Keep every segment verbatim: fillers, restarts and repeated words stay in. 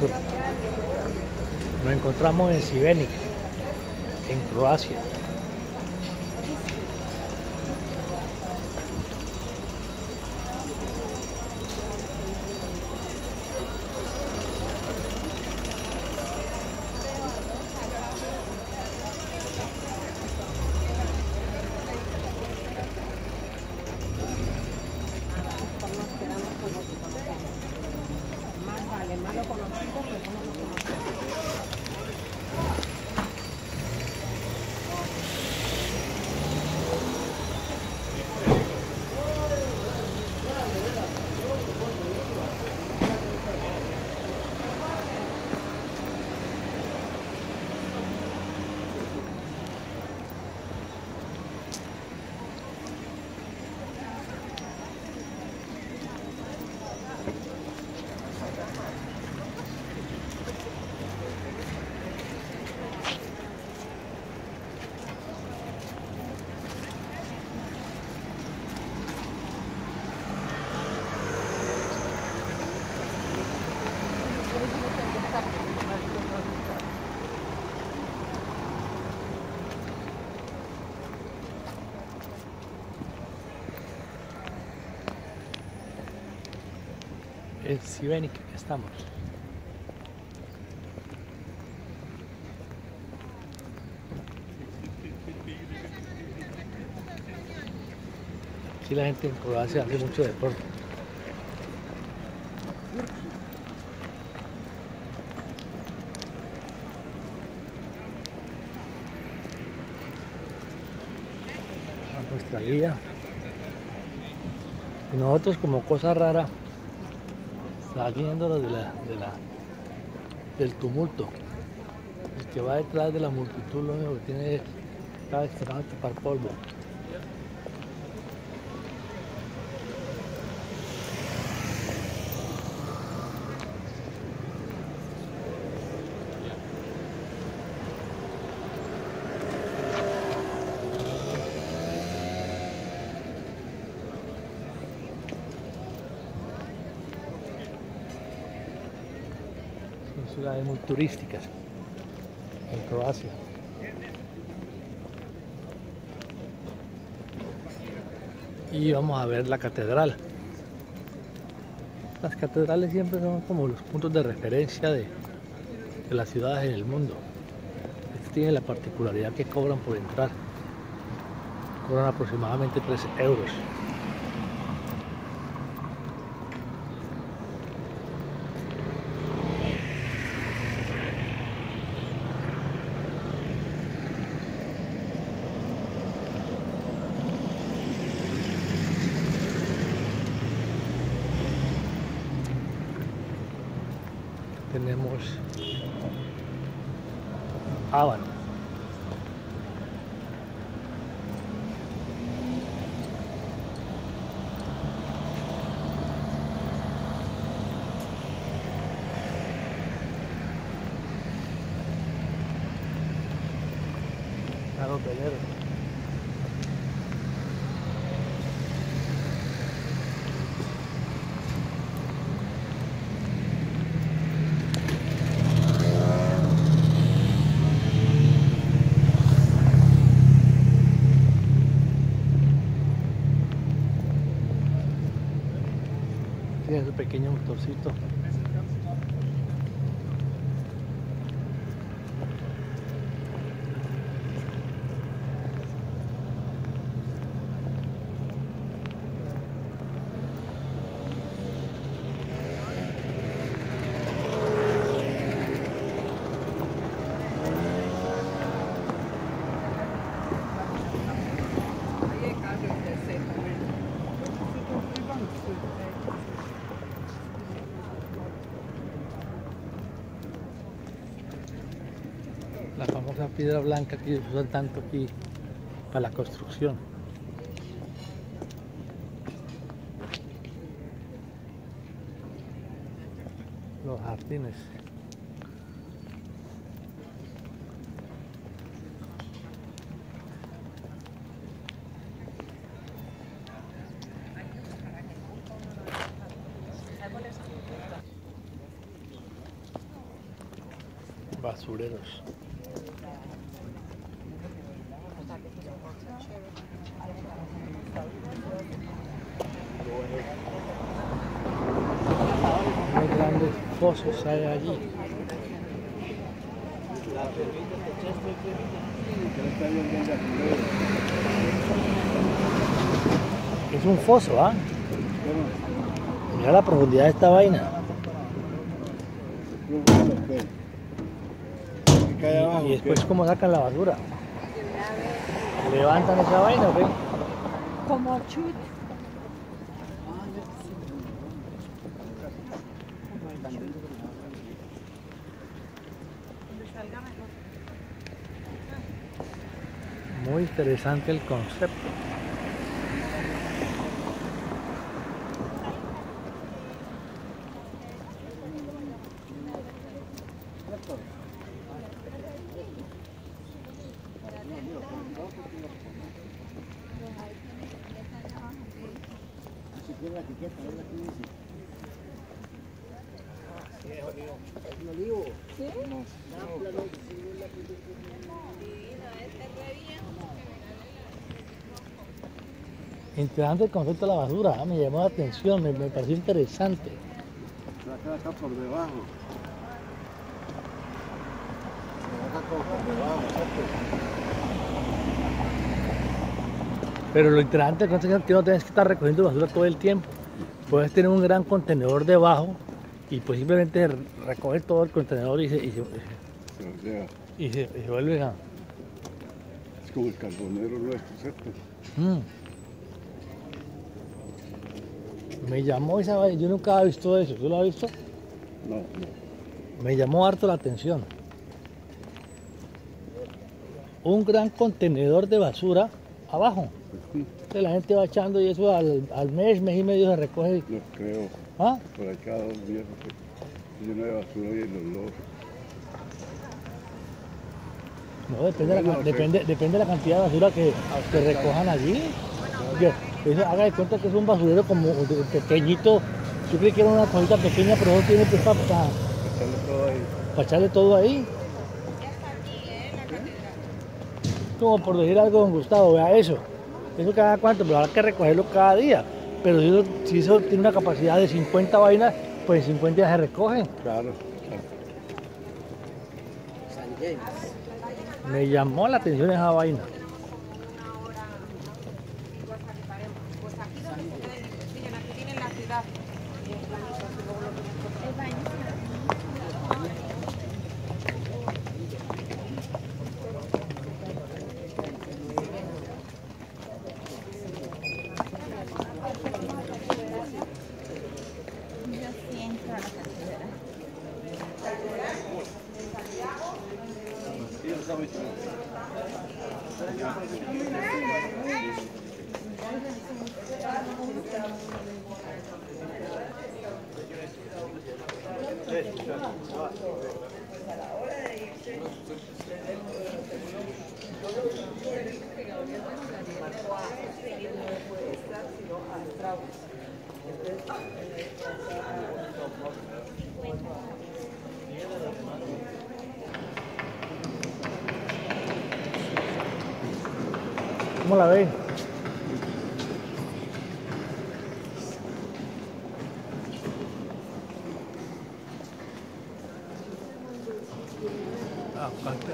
sur. Nos encontramos en Šibenik, en Croacia. En Šibenik estamos. Aquí la gente en Croacia hace mucho deporte. A nuestra guía. Y nosotros, como cosa rara, saliendo de la, de la, del tumulto. El que va detrás de la multitud lo único que tiene es cada vez que van a tapar polvo. Son ciudades muy turísticas en Croacia. Y vamos a ver la catedral. Las catedrales siempre son como los puntos de referencia de, de las ciudades en el mundo. Este tiene la particularidad que cobran por entrar. Cobran aproximadamente tres euros. Tenemos Habano. Lago Pelero. Tiene su pequeño motorcito. La famosa piedra blanca que usan tanto aquí para la construcción. Los jardines. Basureros. Muy grandes pozos hay allí. Es un foso, ¿ah? Mira la profundidad de esta vaina. Y, y después cómo sacan la basura. ¿Levantan esa vaina o qué? Como chut. Muy interesante el concepto. ¿Sí? Interesante el concepto de la basura, ¿eh? Me llamó la atención, me, me pareció interesante. Acá, acá por debajo. Acá por debajo, Pero lo interesante es que no tienes que estar recogiendo basura todo el tiempo. Puedes tener un gran contenedor debajo y pues simplemente recoger todo el contenedor y se, y se, se, lleva. y se, y se vuelve a... Es como el carbonero nuestro, ¿cierto? Mm. Me llamó esa vaina, yo nunca había visto eso, ¿tú lo has visto? No, no. Me llamó harto la atención. Un gran contenedor de basura abajo. Pues, que la gente va echando y eso al, al mes, mes y medio se recoge. no creo. ¿Ah? Por ahí cada dos días se llena de basura y el olor. No, depende, Bueno, de la, sí. depende, depende de la cantidad de basura que, que recojan allí. Que, eso, haga de cuenta que es un basurero como de- pequeñito. Yo creí que era una cosita pequeña, pero eso tiene que para, para, Echarle todo ahí. para echarle todo ahí. Como por decir algo, don Gustavo, vea eso. Eso cada cuánto, pero habrá que recogerlo cada día. Pero si eso, si eso tiene una capacidad de cincuenta vainas, pues cincuenta ya se recogen. Claro, claro. Me llamó la atención esa vaina. Pues aquí donde se queden, investiguen, aquí tienen la ciudad. El baño. Yo sí entro a la catedral. ¿Cómo la ves? Ah, falta.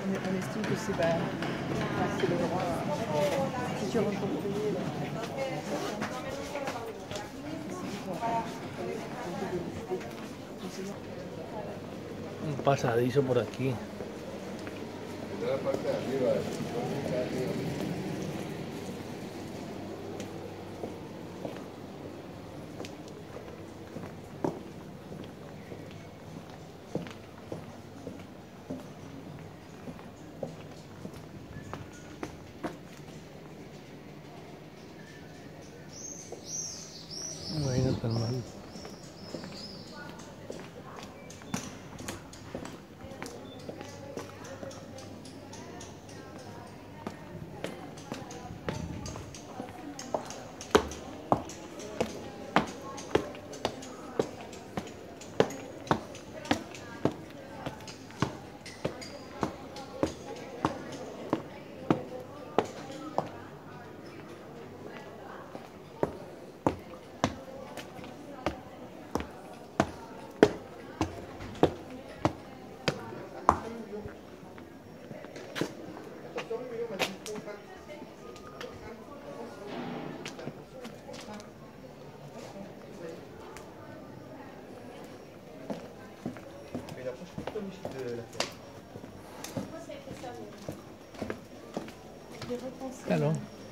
on, on estime que c'est bah, c'est le droit. Si tu rentres au pays, Un pasadizo por aquí. Esta es la parte de arriba. Imagínate, hermano. Claro.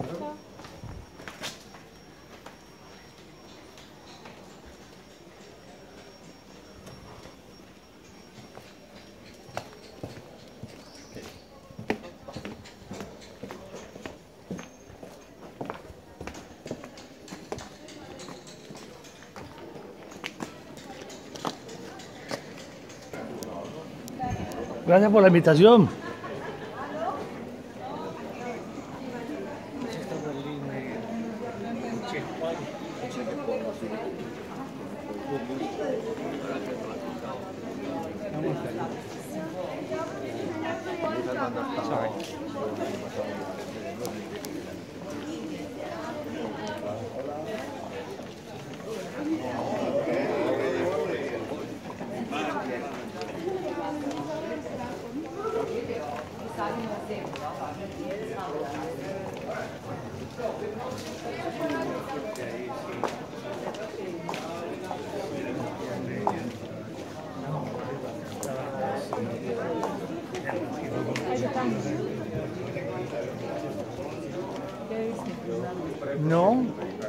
Gracias por la invitación. No.